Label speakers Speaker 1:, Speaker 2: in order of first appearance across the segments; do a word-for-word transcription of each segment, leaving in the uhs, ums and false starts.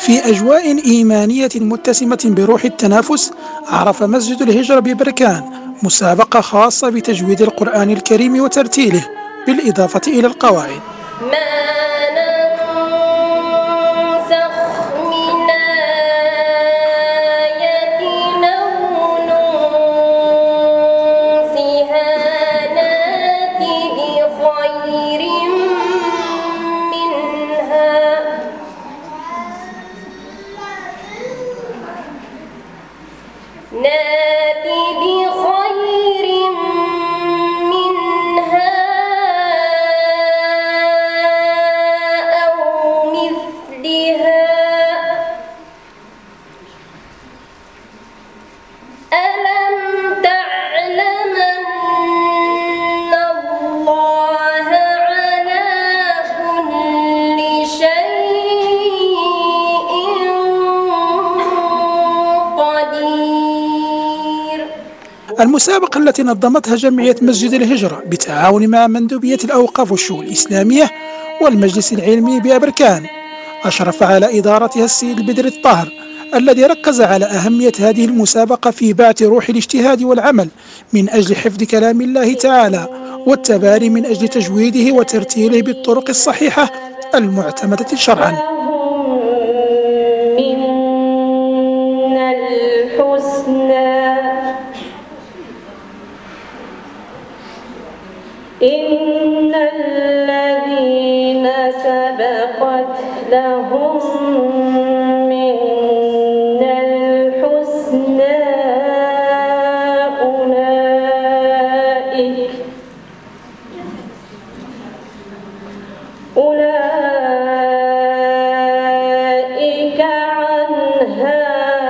Speaker 1: في أجواء إيمانية متسمة بروح التنافس، عرف مسجد الهجرة ببركان مسابقة خاصة بتجويد القرآن الكريم وترتيله بالإضافة إلى القواعد. المسابقة التي نظمتها جمعية مسجد الهجرة بالتعاون مع مندوبية الأوقاف والشؤون الإسلامية والمجلس العلمي بأبركان أشرف على إدارتها السيد البدر الطاهر، الذي ركز على أهمية هذه المسابقة في بعث روح الاجتهاد والعمل من أجل حفظ كلام الله تعالى والتباري من أجل تجويده وترتيله بالطرق الصحيحة المعتمدة شرعا.
Speaker 2: إن الذين سبقت لهم منا الحسنى أولئك أولئك عنها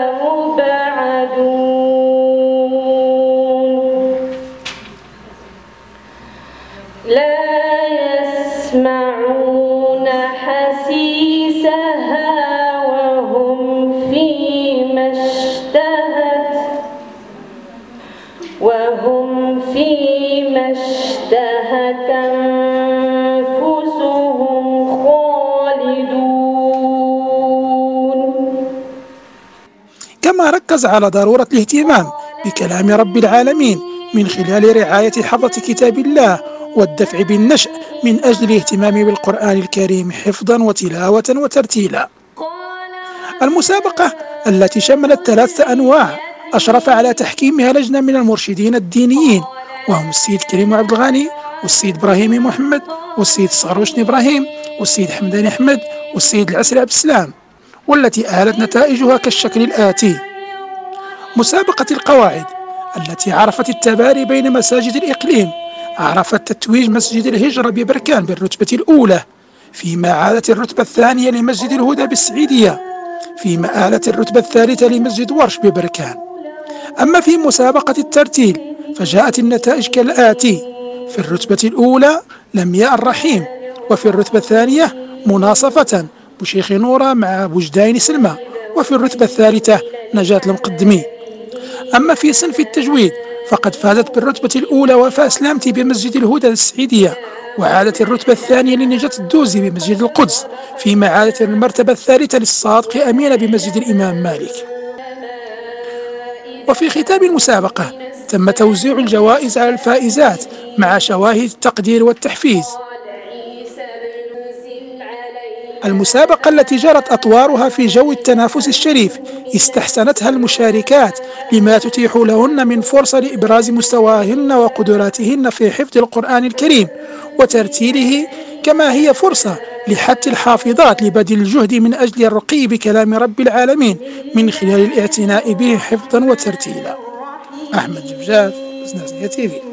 Speaker 2: مبعدون لا يسمعون حسيسها وهم فيما اشتهت وهم فيما اشتهت أنفسهم خالدون.
Speaker 1: كما ركز على ضرورة الاهتمام بكلام رب العالمين من خلال رعاية حفظة كتاب الله والدفع بالنشأ من أجل الاهتمام بالقرآن الكريم حفظا وتلاوة وترتيلا. المسابقة التي شملت ثلاثة أنواع أشرف على تحكيمها لجنة من المرشدين الدينيين، وهم السيد كريم عبد الغني والسيد إبراهيم محمد والسيد صاروشني إبراهيم والسيد حمدان أحمد والسيد العسري عبد السلام، والتي آلت نتائجها كالشكل الآتي: مسابقة القواعد التي عرفت التباري بين مساجد الإقليم، عرفت تتويج مسجد الهجرة ببركان بالرتبة الأولى، فيما عادت الرتبة الثانية لمسجد الهدى بالسعيدية، فيما آلت الرتبة الثالثة لمسجد ورش ببركان. أما في مسابقة الترتيل فجاءت النتائج كالآتي: في الرتبة الأولى لمياء الرحيم، وفي الرتبة الثانية مناصفة بشيخ نورة مع بوجدين سلمى، وفي الرتبة الثالثة نجاة المقدمي. أما في صنف التجويد فقد فازت بالرتبة الأولى وفاء سلامتي بمسجد الهدى السعيدية، وعادت الرتبة الثانية لنجاة الدوزي بمسجد القدس، فيما عادت المرتبة الثالثة للصادق أمينة بمسجد الإمام مالك. وفي ختام المسابقة تم توزيع الجوائز على الفائزات مع شواهد التقدير والتحفيز. المسابقة التي جرت أطوارها في جو التنافس الشريف استحسنتها المشاركات لما تتيح لهن من فرصة لإبراز مستواهن وقدراتهن في حفظ القرآن الكريم وترتيله، كما هي فرصة لحث الحافظات لبذل الجهد من أجل الرقي بكلام رب العالمين من خلال الاعتناء به حفظا وترتيلا. أحمد جبجات، تي في.